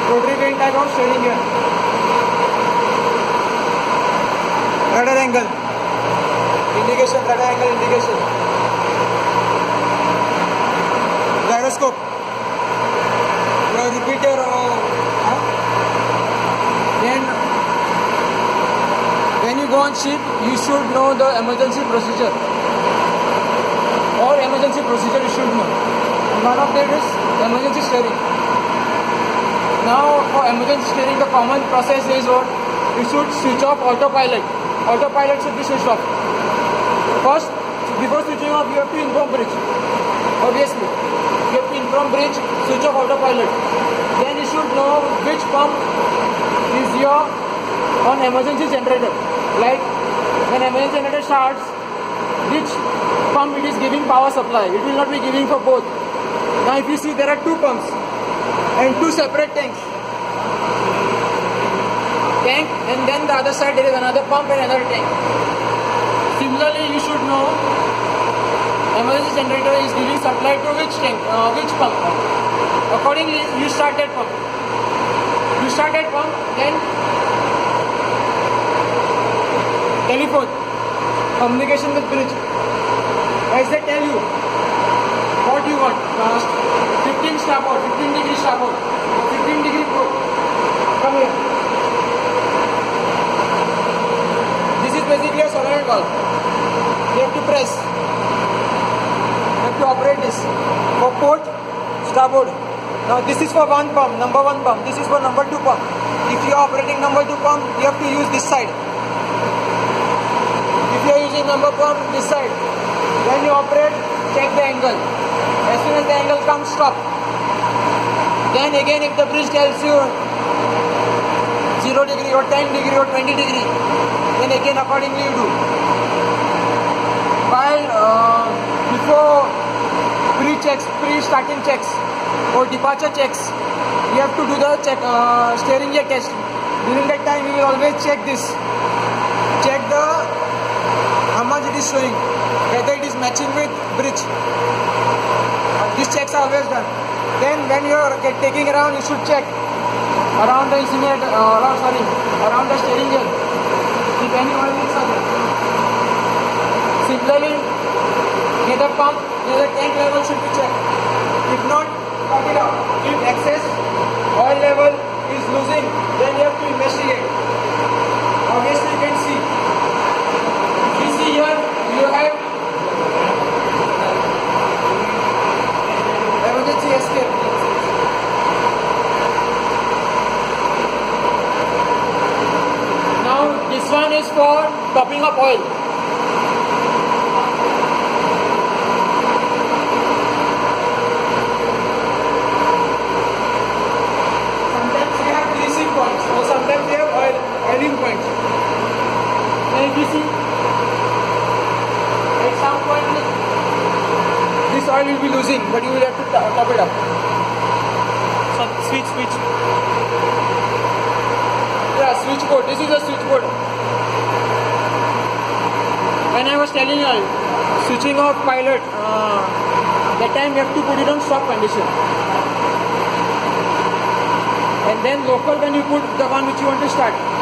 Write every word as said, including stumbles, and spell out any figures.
Rotary vane type of steering gear. Rudder angle. Indication, rudder angle indication. Gyroscope. Your repeater. Uh, huh? Then when you go on ship, you should know the emergency procedure. Or emergency procedure you should know. And one of them is emergency steering. Now for emergency steering, the common process is what? You should switch off autopilot. Autopilot should be switched off. First, before switching off, you have to inform bridge. Obviously, you have to inform bridge, switch off autopilot. Then you should know which pump is your on emergency generator. Like when emergency generator starts, which pump it is giving power supply. It will not be giving for both. Now if you see, there are two pumps and two separate tanks. Tank, and then the other side there is another pump and another tank. Similarly, you should know emergency generator is giving supply to which tank, uh, which pump. Accordingly, you start that pump. You start that pump, then telephone, communication with bridge. As they tell you, what you want? Uh, fifteen starboard, fifteen degree starboard, fifteen degree port. Come here. This is basically a solenoid valve. You have to press. You have to operate this. For port, starboard. Now this is for one pump, number one pump. This is for number two pump. If you are operating number two pump, you have to use this side. If you are using number pump, this side. When you operate, check the angle. As soon as the angle comes, stop. Then again, if the bridge tells you zero degree or ten degree or twenty degree, then again accordingly you do. While uh, before pre-checks, pre-starting checks or departure checks, you have to do the check, uh, steering gear test. During that time, you will always check this. Check the how much it is showing, whether it is matching with bridge. Uh, these checks are always done. Then when you are get, taking around, you should check around the instrument, uh, around, sorry, around the steering gear. If any oil leaks are there. Similarly, near the pump, near the tank level should be checked. If not, cut it out. If excess oil level is losing, then you have to investigate. Obviously, you can see. If you see here, you have emergency escape. Now, this one is for topping up oil. So sometimes we have oil, oiling points. And if you see, at some point this oil will be losing, but you will have to top it up. So switch, switch. Yeah, switch code. This is a switch code. When I was telling you, switching off pilot, uh, that time you have to put it on stop condition. And then local, when you put the one which you want to start.